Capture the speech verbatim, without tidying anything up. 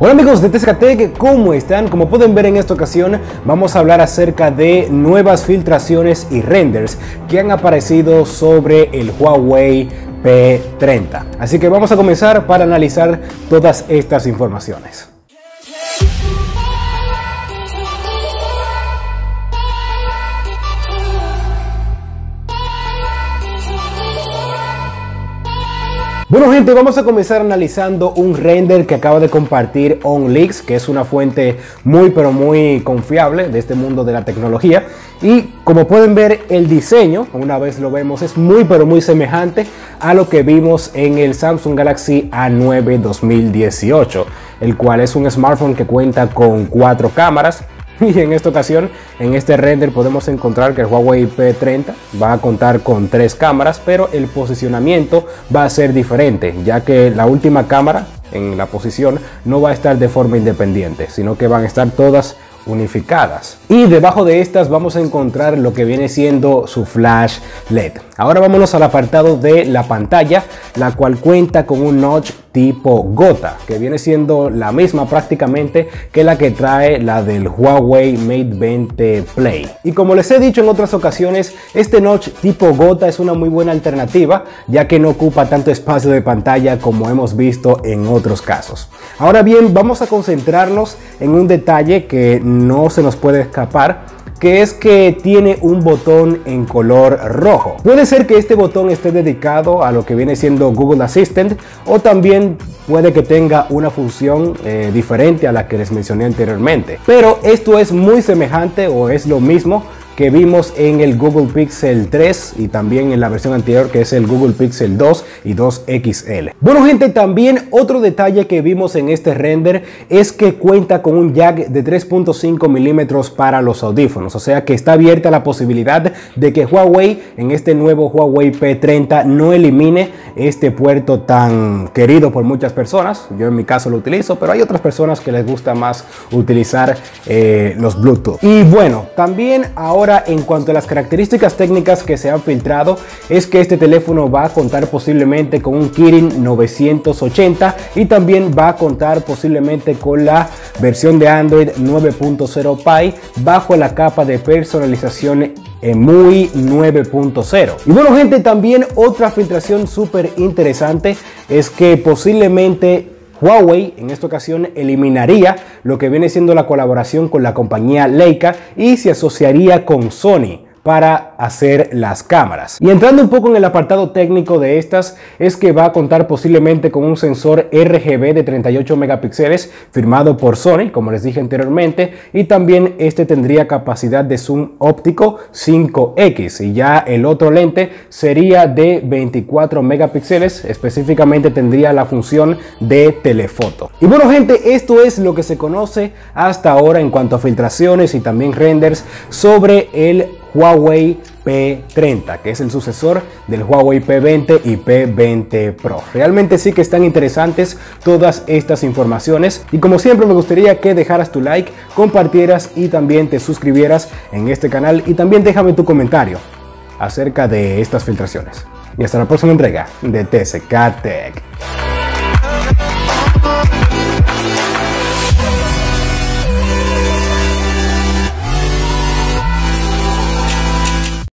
Hola amigos de T C K Tech, ¿cómo están? Como pueden ver, en esta ocasión vamos a hablar acerca de nuevas filtraciones y renders que han aparecido sobre el Huawei P treinta. Así que vamos a comenzar para analizar todas estas informaciones. Bueno gente, vamos a comenzar analizando un render que acaba de compartir OnLeaks, que es una fuente muy pero muy confiable de este mundo de la tecnología. Y como pueden ver, el diseño, una vez lo vemos, es muy pero muy semejante a lo que vimos en el Samsung Galaxy A nueve dos mil dieciocho, el cual es un smartphone que cuenta con cuatro cámaras. Y en esta ocasión, en este render podemos encontrar que el Huawei P treinta va a contar con tres cámaras, pero el posicionamiento va a ser diferente, ya que la última cámara en la posición no va a estar de forma independiente, sino que van a estar todas unificadas. Y debajo de estas vamos a encontrar lo que viene siendo su flash L E D. Ahora vámonos al apartado de la pantalla, la cual cuenta con un notch tipo gota, que viene siendo la misma prácticamente que la que trae la del Huawei Mate veinte Play. Y como les he dicho en otras ocasiones, este notch tipo gota es una muy buena alternativa, ya que no ocupa tanto espacio de pantalla como hemos visto en otros casos. Ahora bien, vamos a concentrarnos en un detalle que no se nos puede escapar, que es que tiene un botón en color rojo. Puede ser que este botón esté dedicado a lo que viene siendo Google Assistant, o también puede que tenga una función eh, diferente a la que les mencioné anteriormente. Pero esto es muy semejante o es lo mismo que vimos en el Google Pixel tres y también en la versión anterior, que es el Google Pixel dos y dos X L. Bueno gente, también otro detalle que vimos en este render es que cuenta con un jack de tres punto cinco milímetros para los audífonos, o sea que está abierta la posibilidad de que Huawei en este nuevo Huawei P treinta no elimine este puerto tan querido por muchas personas. Yo en mi caso lo utilizo, pero hay otras personas que les gusta más utilizar eh, los Bluetooth. Y bueno, también ahora Ahora, en cuanto a las características técnicas que se han filtrado, es que este teléfono va a contar posiblemente con un Kirin novecientos ochenta y también va a contar posiblemente con la versión de Android nueve punto cero Pie bajo la capa de personalización M U I nueve punto cero. Y bueno gente, también otra filtración súper interesante es que posiblemente Huawei en esta ocasión eliminaría lo que viene siendo la colaboración con la compañía Leica y se asociaría con Sony para hacer las cámaras. Y entrando un poco en el apartado técnico de estas, es que va a contar posiblemente con un sensor R G B de treinta y ocho megapíxeles firmado por Sony, como les dije anteriormente, y también este tendría capacidad de zoom óptico cinco equis, y ya el otro lente sería de veinticuatro megapíxeles, específicamente tendría la función de telefoto. Y bueno gente, esto es lo que se conoce hasta ahora en cuanto a filtraciones y también renders sobre el Huawei P treinta, que es el sucesor del Huawei P veinte y P veinte Pro. Realmente sí que están interesantes todas estas informaciones, y como siempre me gustaría que dejaras tu like, compartieras y también te suscribieras en este canal, y también déjame tu comentario acerca de estas filtraciones. Y hasta la próxima entrega de T C K Tech.